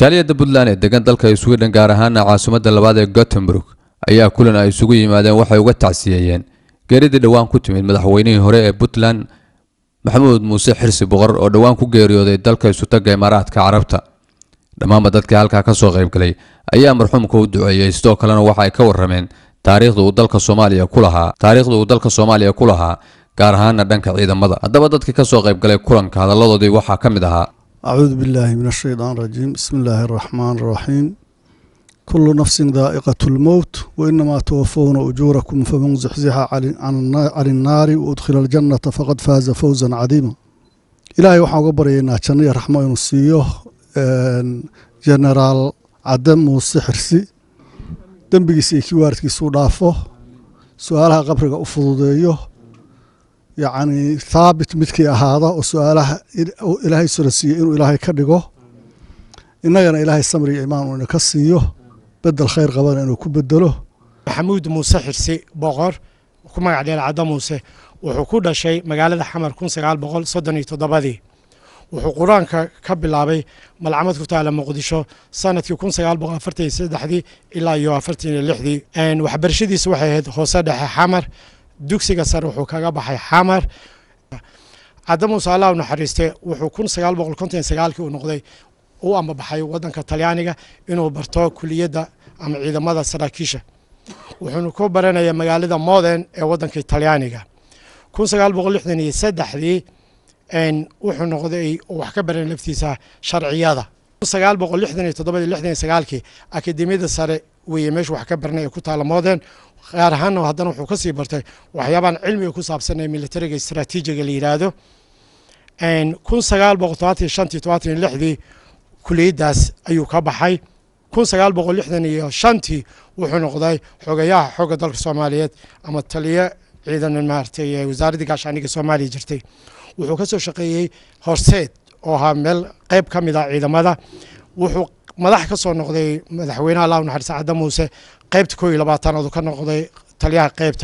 Jaaliyadda Puntland ee degan dalka Sweden gaar ahaan caasimadda labaad ee Gothenburg ayaa kulan ay isugu yimaadeen waxay uga tacsiyeen geeridii dhawaan ku timid madaxweynihii hore ee Puntland Muuse xirsi boqor oo dhawaan ku geeriyooday dalka Isutaga Imaaraadka Carabta. Dhammaan dadkii halka ka soo qayb galay ayaa marxuumka u duceeyay sidoo kalena waxa ay ka warrameen taariikhda uu dalka Soomaaliya ku lahaa gaar ahaan dhanka ciidamada. Haddaba dadkii ka soo qayb galay kulanka hadaladoodii waxa kamid ahaa أعوذ بالله من الشيطان الرجيم بسم الله الرحمن الرحيم كل نفس ذائقة الموت وإنما توفون أجوركم فمن زحزح عن النار وأدخل الجنة فقد فاز فوزا عظيما إلهي وحنا قبرينا جنية رحمة ونسيه جنرال عدم موسى حرسي دنبي سيكي وارتكي سودافه سؤالها قبرك أفضليه يعني ثابت متكي هذا وسؤاله إلهي سلسية إنه إلهي كرجه إننا إلهي السمري إيمان ونكسيه بدل خير قبل إنه كبدله محمود موسى حرسي بقر وكما عليه العدم موسى وحكودا شيء مقالة حمر كون سجال بقول صدني تضبذي وحقوران كقبل عبي ملعمت كتاع مقدشة سنة يكون سجال بقول فرتي سد حدي إلا يوافرتي اللحدي إن وحبرشدي سوحيد هو صدح حمر dugsiga sare wuxuu kaga baxay xamar Cadde Salaam naxariiste wuxuu 1959 uu noqday uu amba baxay wadanka Talyaaniga inuu barto kuliyadda ama ciidamada saraakiisha wuxuu ku baranayay magaalada Modern ee wadanka Talyaaniga 1963 wuxuu noqday wax ka baran laftiisa sharciyada 1967 akademiyada sare weeye wax ka baranay ku taala Modern gaar ahaan haddana wuxuu ka sii bartay waxyaabaan cilmiga ku saabsan ee militariga istiraatiijiga la yiraahdo 1965 kuliyadaas ayuu ka baxay 1965 wuxuu noqday xogayaha xogga dalka Soomaaliyeed ama taliye ciidan maartay wasaaradda gaashaaniga Soomaaliya jirtay wuxuu ka soo shaqeeyay horseed oo ha meel qayb kamid ah ciidamada wuxuu madax ka soo noqday madaxweynaha Allah naxariista Cadde Muuse qaybta 12 ka noqday taliyaha qaybta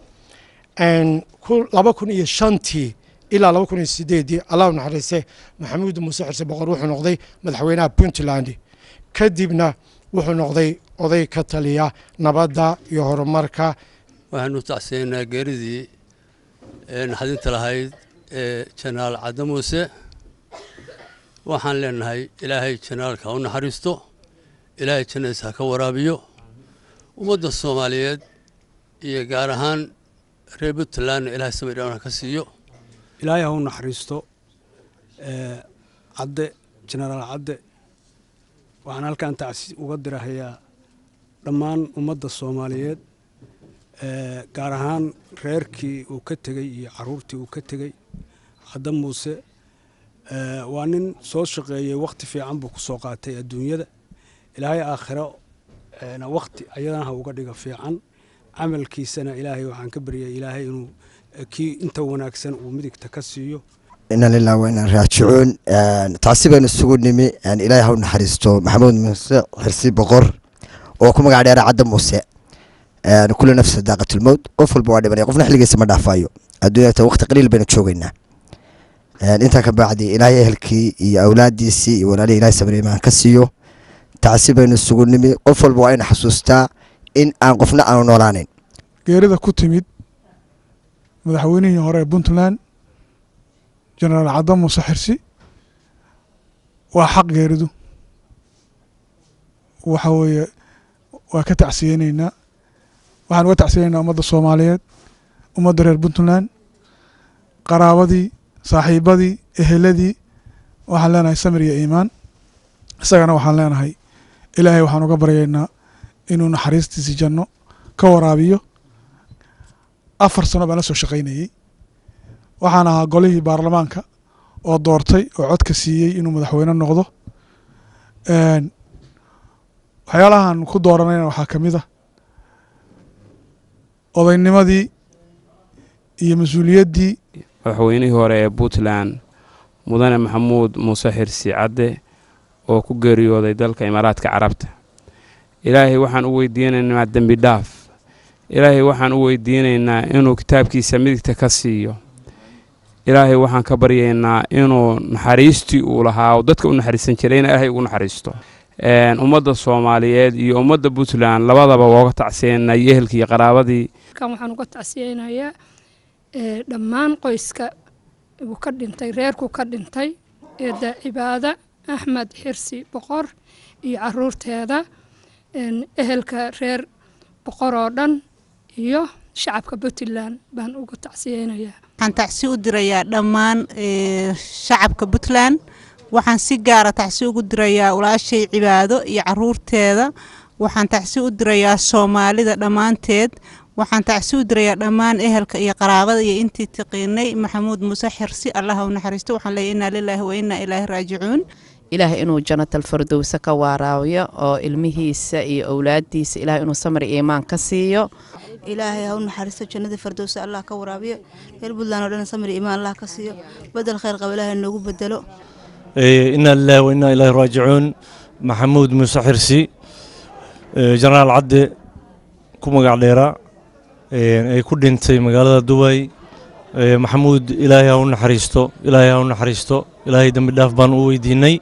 2005 ilaa 2008 Allah naxariiste Maxamuud Muuse xirsi boqor wuxuu noqday madaxweynaha Puntland kadibna wuxuu noqday oday ka taliya nabadda iyo horumarka waxaanu tacsiinaa geeridii xadinta lahayd Janaal Cadde Muuse waxaan leenahay ilaahay janaalka u naxariisto ilaahay jannadiisa ka waraabiyo ummadda Soomaaliyeed iyo gaar ahaan reer Puntland ilaahay sabir ka siiyo ilaahay u naxariisto Cadde Janaal Cadde waxaan halkaan tacsi uga dirahayaa dhammaan ummadda Soomaaliyeed gaar ahaan reerkii uu ka tagay iyo caruurtii uu ka tagay Cadde Muuse waa nin soo shaqeeyay waqti fiican buu ku soo qaatay adduunyada ilaahay aakhiro waqti ayadana uga dhiga fiican amalkiisana ilaahay waxaan ka bariyay ilaahay inuu kii inta wanaagsan uu midigta ka siiyo inna lillahi wa inna raaji'uun taasibana sugu nimi ilaahay u naxariisto Maxamuud Muuse xirsi boqor oo ku magac dheer Cadde Muuse kullu nafs daaqatul mawt qof walba waa dhibanay qofna xilligiisa ma dhaafayo adduunyada waqti qaliil bayna joogaynaa inta ka bacdi ilaahay ehelkii iyo awlaadiisii iyo walaalihii ilaahay sabir iimaan ka siiyo taasibaynu sugu nimi qof walba waa in xasuustaa in aan qofna aanu noolaaneyn geerida ku timid madaxweynihii hore ee Puntland General Cadde Muuse xirsi waa xaq geeridu waxa weeye waa ka tacsiyeynaa waxaan uga tacsiyeynaa ummadda Soomaaliyeed ummadda reer Puntland qaraabadii saaxiibadii eheladii waxaan leenahay samir iyo iimaan isagana waxaan leenahay ilaahay waxaan uga baryaynaa inuu naxariistiisa janno ka waraabiyo 4 sano baan la soo shaqaynayay waxaan ahaa golihii baarlamaanka oo doortay oo codka siiyey inuu madaxweyne noqdo waxyaalahan ku dooranayna waxaa kamid ah odaynimadii iyo mas'uuliyaddii madaxweynihii hore ee Puntland mudane Maxamuud Muuse xirsi Cadde oo ku geeriyooday dalka Imaaraadka Carabta ilaahay waxaan u weydiinaynaa dambi dhaaf ilaahay waxaan u weydiinaynaa inuu kitaabkiisa midigta ka siiyo ilaahay waxaan ka baryaynaa inuu naxariistii uu lahaa dadka u naxariisan jiray ilaahay ugu naxariisto ummadda Soomaaliyeed iyo ummadda Puntland labadaba waa uga tacsiyeynaa ehelkii iyo qaraabadii kan waxaan uga tacsiyeynayaa dhammaan qoyska uu ka dhintay reerku ka dhintay eeda cibaada Axmed Xirsi Boqor iyo caruurteeda ehelka reer Boqor oo dhan iyo shacabka Puntland baan uga tacsiyeynayaa waxaan tacsi u dirayaa dhammaan shacabka Puntland waxaan si gaar ah tacsi ugu dirayaa walaashay cibaado iyo caruurteeda waxaan tacsi u dirayaa Soomaalida dhamaanteed waxaan tacsi u dirayaa dhammaan ehelka iyo qaraabada iyo intii taqiinay Maxamuud Muuse Xirsi Allah u naxariisto waxaan leeyahay inna lillahi wa inna ilayhi raaji'uun ilaahay inuu jannatul firdaws ka waaraayo oo ilmihiisa iyo awlaadiisa ilaahay inuu samri iimaan ka siiyo ilaahay ha u naxariisto jannada firdaws Allah ka waraabiyo reer Puntland oo dhan samri iimaan Allah ka siiyo badal khayr qaba ilaahay noogu bedelo inna lillahi wa inna ilayhi raaji'uun Maxamuud Muuse Xirsi Janaal Cadde ku magac dheera ay ku dhintay magaalada Dubai Maxamuud ilaahay ha u naxariisto ilaahay dambi dhaaf baan u weydiinay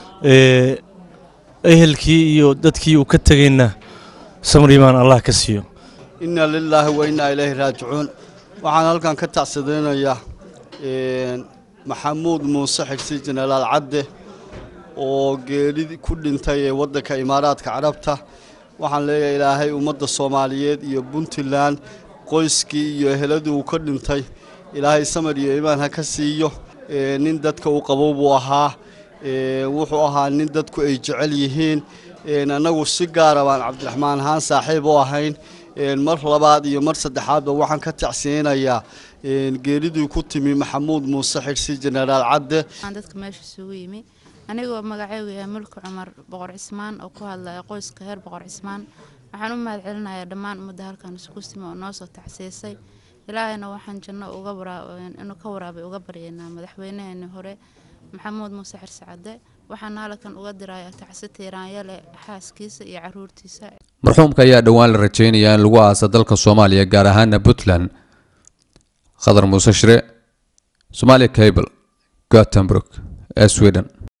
ehelkii iyo dadkii uu ka tagayna samri iimaan Allah ka siiyo inna lillahi wa inna ilayhi raaji'uun waxaan halkan ka tacsideynayaa Maxamuud Muuse Xirsi Janaal Cadde oo geeri ku dhintay waddanka Imaaraadka Carabta waxaan leeyahay ilaahay ummadda Soomaaliyeed iyo Puntland qoyskii iyo eheladii uu ka dhintay ilaahay samir iyo iimaan ha ka siiyo nin dadka uu qabo buu ahaa wuxuu ahaa nin dadku ay jecel yihiin anagu si gaar ah baan Cabdiraxmaan haan saaxiib u ahayn mar labaad iyo mar saddexaadba waxaan ka tacsiyeynayaa geeridii ku timi Maxamuud Muuse Xirsi Janaal Cadde dadka meesha isugu yimi anigoo magacaygu yahay Mulk Cumar Boqor Cismaan oo ku hadlaya qoyska heer Boqor Cismaan waxaan u mahadcelinayaa dhammaan ummadda halkan isku simo oo noo soo tacsiisay ilaahayna waxaan janno uga inuu ka waraabay uga baryeynaa madaxweynihii hore Maxamuud Muuse Xirsi Cadde waxaan halkan uga dirayaa tacsi tiiraanyale xaaskiisa iyo caruurtiisa marxuumka ayaa dhawaan la rajeynayaa in lagu aaso dalka Soomaaliya gaar ahaan Puntland Khadar Muuse Shire Somali Cable Gothenburg Sweden